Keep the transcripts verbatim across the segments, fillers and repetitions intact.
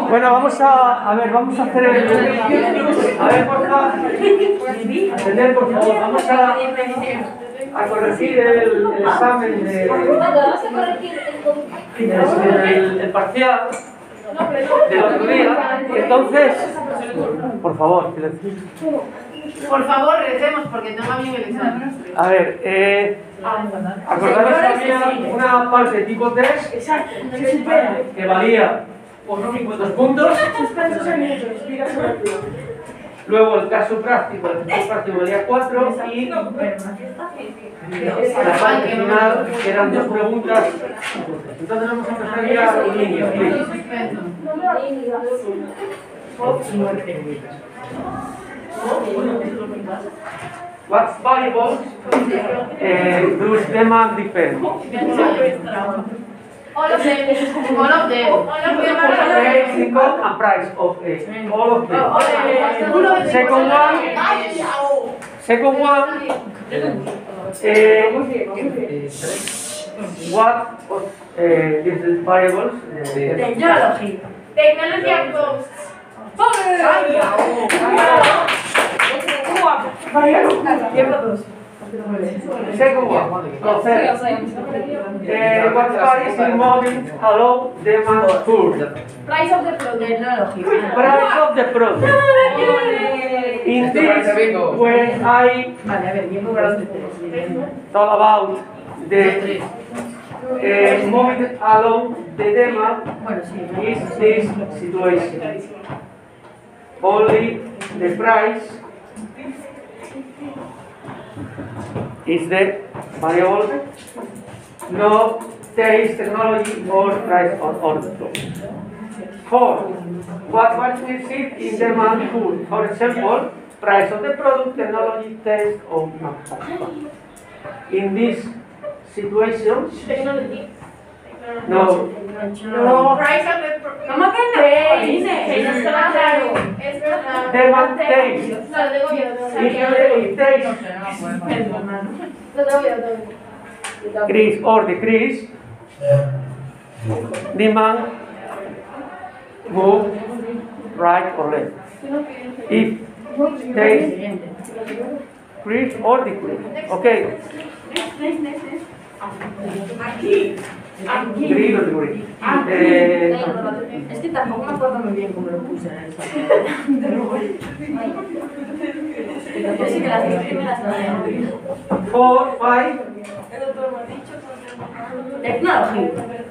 Bueno, vamos a, a ver, vamos a hacer el... A ver, por favor, atender, por favor, vamos a, a corregir el, el examen de... El, el parcial del otro día. Entonces, por favor, silencio. Por favor, recemos porque no va bien el examen. A ver, eh, acordaros que había una parte tipo test que valía por no cincuenta puntos. Luego el caso práctico, el caso práctico valía cuatro y la parte final que eran dos preguntas. Entonces vamos a empezar ya en línea, please. What variables uh, does demand depend? All of them. All of them. All of them. Price, income, and price of a. All of them. Second one. Second one. Uh, what uh, is the variables? Uh, Technology. Technology and costs. Second one. Concept. Uh, what varies in moving along demand curve? Price of the product. Price of the product. In this, when I talk about the uh, moving along the demand, is this situation. Only the price is the variable, no taste, technology, or price or, or the product. Four, what what we see in demand curve? For example, price of the product, technology, taste, or not. In this situation, Technology. no. No. Price of the product. ¿Cómo que no? Taste. Está claro. Es verdad. Demand taste. No, lo tengo bien. If taste Lo tengo bien, lo tengo bien. increase or decrease, demand move right or left. If taste increase or decrease. Okay. Aquí. Agree or degree. Eh, Es que tampoco me acuerdo muy bien cómo lo puse en eso. Yo sí que las dos primeras las he four, five. Technology.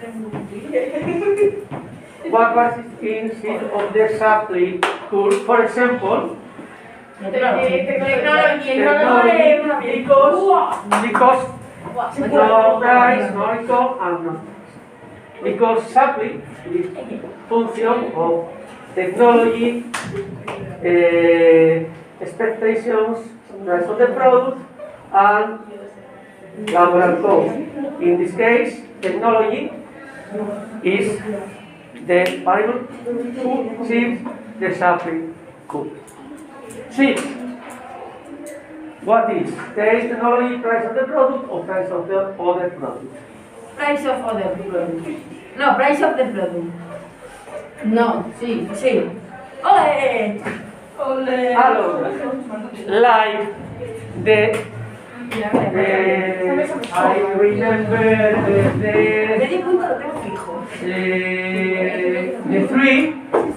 What was in seat of the supply curve? For example, Technology. technology, because because no price, no income, and no tax. Because supply is function of technology, uh, expectations, price of the product, and laboral cost. In this case, technology is the variable who sees the supply curve. Six. What is taste, technology, price of the product, or price of the other product? Price of other product. No, price of the product. No, sí, sí. ¡Ole! ¡Ole! Hello. Like the, the I remember the, the, Medio punto lo tengo fijo. the, the three,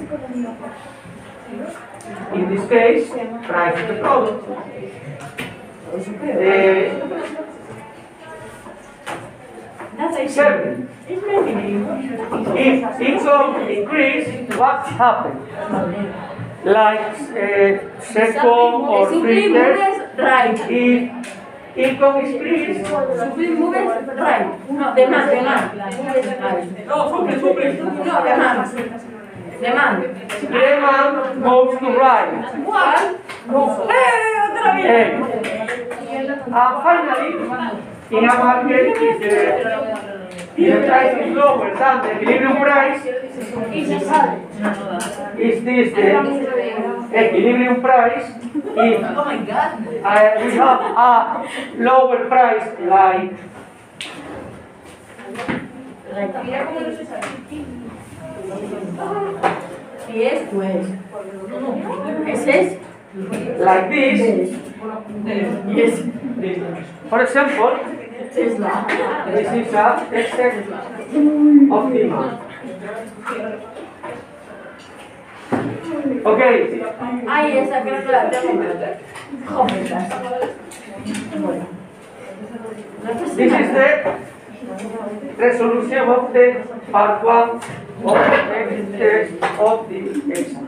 in this case, price of the product. Uh, seven. If income increase, what happens? Like uh, second or three test, Right. if income increase, Supply moves right. No, demand, demand. no, super, super. No, demand. Demand. Demand moves to right. What? ¡Eh! ¡Otra vez! And, and finally, in a market, if the, if the price is lower than the equilibrium price, is this the equilibrium price? If Oh my god. uh, we have a lower price like Si esto es. Ese es. Like this. Yes. For example, Tesla. this is a excess of demand. Okay, Ay, esa creo que la tengo. Jóvenes. Bueno. this is the resolution of the part one of the test of the exam.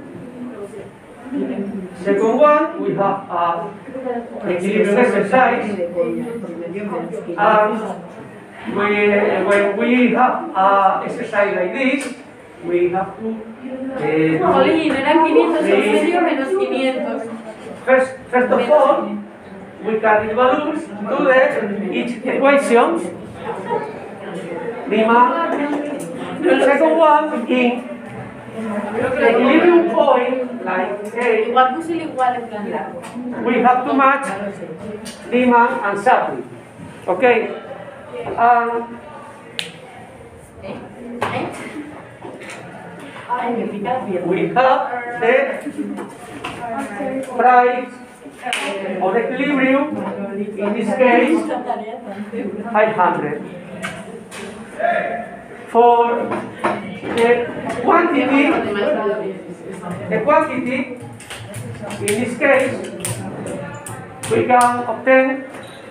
Second one, we have a equilibrium exercise, and we, when we have a exercise like this, we have to uh, Jolín, eran quinientos en medio menos quinientos. first, first of all, we carry balloons to the each equation. The second one in the equilibrium point, like A, Igual puse el igual en plan largo. we have to match demand and supply. Okay? Um, Ay, me pica la pierna. we have the price of equilibrium, in this case, five hundred. For the quantity, the quantity, in this case, we can obtain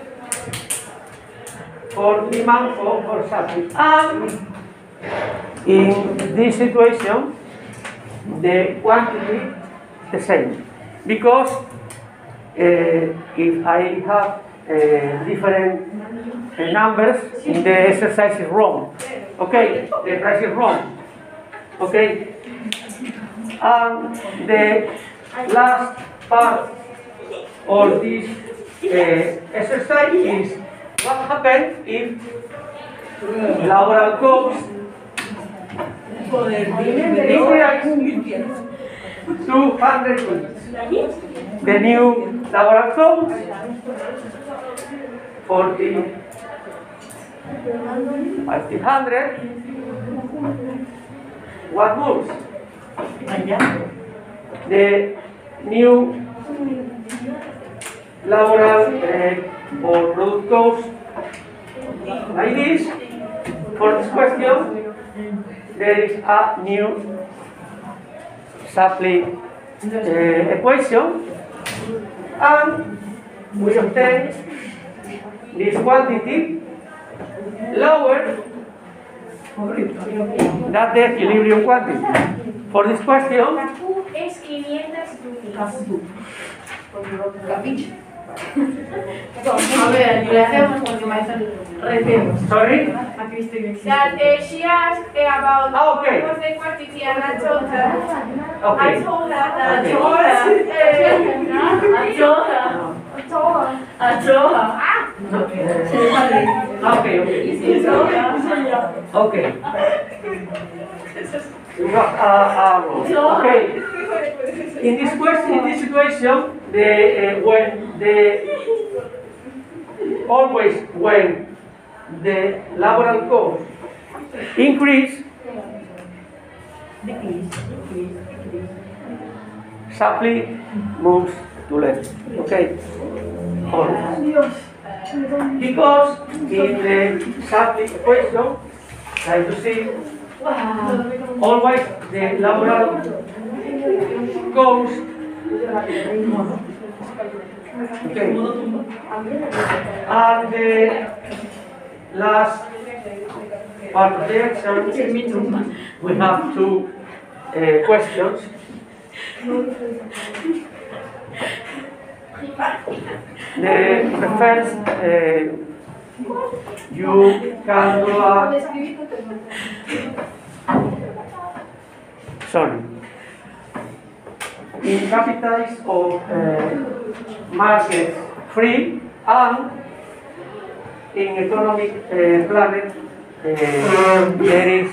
for demand for, for supply. And in this situation, the quantity the same. Because uh, if I have uh, different uh, numbers, the exercise is wrong. Okay, the price is wrong. Okay, and the last part of this uh, exercise is what happens if laboral costs increase two hundred units. The new laboral cost forty five hundred. What moves? The new laboral uh, or product cost like this. For this question, there is a new supply uh, equation, and we obtain this quantity lower than the equilibrium quantity. For this question, La Q es quinientos unidades. A ver, le hacemos porque me hacen retemos. sorry? Aquí viste que existe. That uh, she asked about Ah, okay. what was the quantity, and I told her, I Okay. told her that Okay. Achola, Achola. Achola. ah, Okay, okay. Okay. We have a, a okay. In this question, in this situation, the uh, when the always when the laboral cost increase, Decrease, decrease, decrease. supply moves to left. Okay. Always. Because in the supply equation, like you see, always the laboral cost. Okay. And the last part of the exam, we have two uh, questions. The, the first, uh, you can do a, sorry, in capitals of uh, market free and in economic uh, planet uh, there is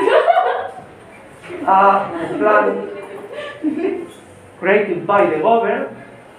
a plan created by the government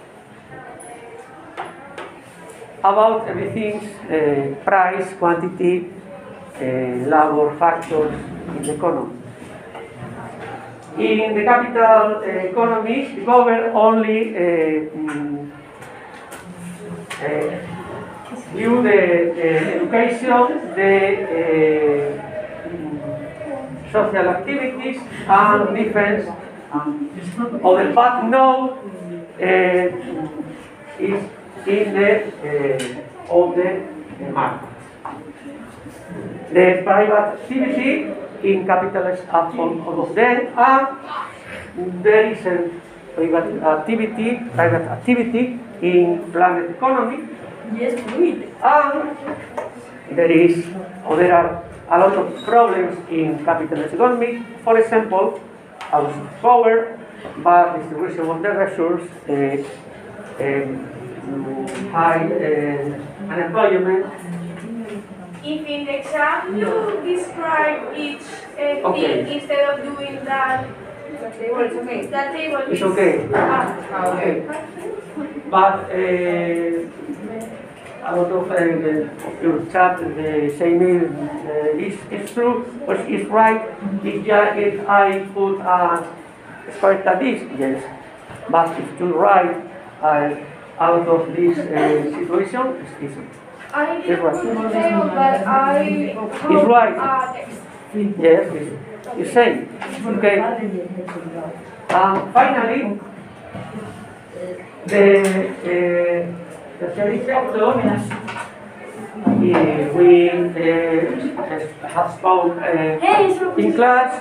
about everything, uh, price, quantity, uh, labor factors in the economy. in the capital uh, economies, the government only uh, mm, uh, view the uh, education, the uh, mm, social activities, and defense, and other but no uh, is in the uh, of the uh, market. The private activity in capitalists are all of them, and there is a private activity, private activity in planet economy. Yes, fluid. And there is, or there are a lot of problems in capitalist economy. For example, abuse of power, bad distribution of the resources, uh, um, high uh, unemployment. If in the exam you describe each uh, Okay. thing instead of doing that, Table, it's okay. that table It's is okay. ah, Okay. But uh, a lot of, uh, the, of your chat uh, saying uh, it's, it's true, but it's right. If, ja- if I put a square like this, yes. But if you write uh, out of this uh, situation, it's easy. I didn't It's right. put the table, but I It's right. uh, text. Yes, it's, it's same. Okay. Um, finally, the uh, the third sector, uh, we uh, have spoke uh, in class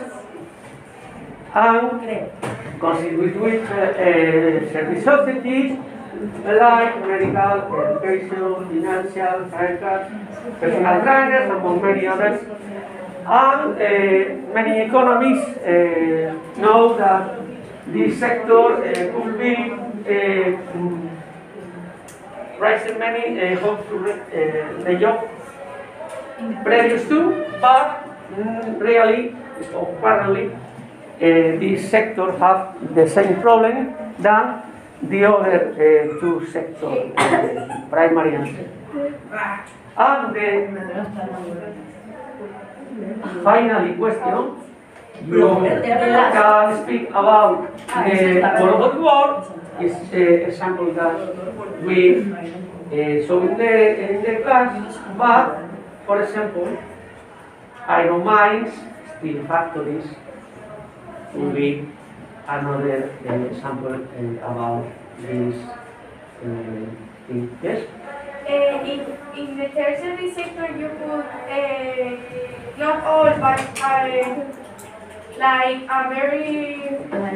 and constitute with uh, uh, service societies like medical, education, financial, science, personal trainers, among many others. And uh, many economists uh, know that this sector uh, could be uh, mm, raising many uh, hope to uh, the job previous to, but mm, really, or apparently, uh, this sector have the same problem than the other uh, two sectors, uh, primary and secondary. And the finally question, you can speak about the World of War, is the example that we uh, saw in the, in the class, but for example, iron mines, steel factories, will be another uh, example uh, about this uh, thing. Yes? Uh, in, in the tertiary sector, you put uh, not all, but uh, like a very,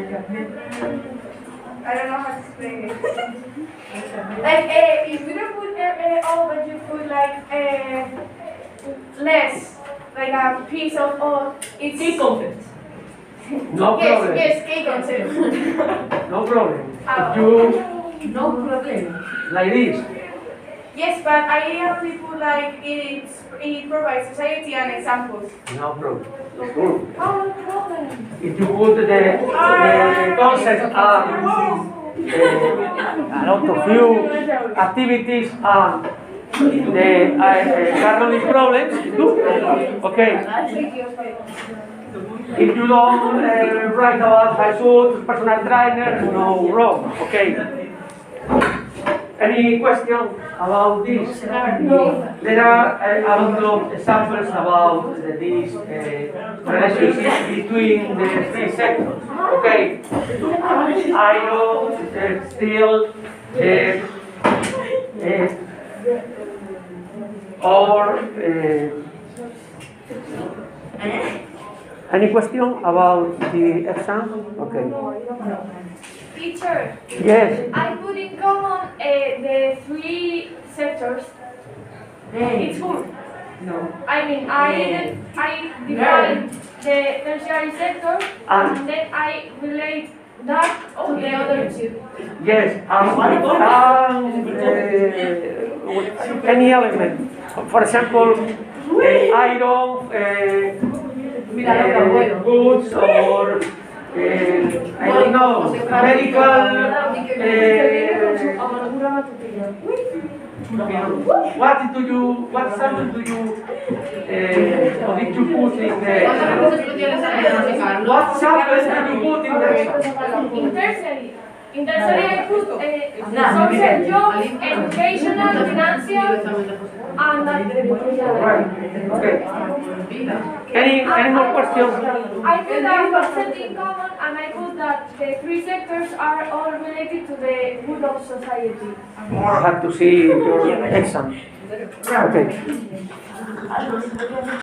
I don't know how to explain it. Like uh, if you don't put uh, uh, all, but you put like uh, less, like a piece of all. It's Key concepts. No yes, problem. yes, key concept. No problem. Ah. If you, No problem. like this, Yes, but I only put like it's, it provides society and examples. no problem. It's good. Oh, no problem. If you put the, the concept and uh, a lot of few activities and the uh, uh, cardinal problems, it's good. Okay. If you don't uh, write about high school, personal trainer, no wrong. Okay. Any question about this? No. There are uh, a lot of examples about uh, this uh, relationship between the three sectors. Okay. Iron, uh, steel, uh, uh, or uh, any question about the exam? Okay. Teacher, Yes. I put in common uh, the three sectors. It's full. No. I mean, I I divide the tertiary sector And- and then I relate that to the other two. Yes, um, um, uh, with any element. For example, uh, iron, uh, uh, goods, or uh, I don't know, medical. Uh, what do you? What sample do you uh, or did you put in the, what subjects did you put in the, In tertiary, in tertiary I put uh, No, social no. jobs, educational, financial, and right, okay. Any, any more questions? I put that percent in common, and I put that the three sectors are all related to the good of society. I have to see your exam. Okay.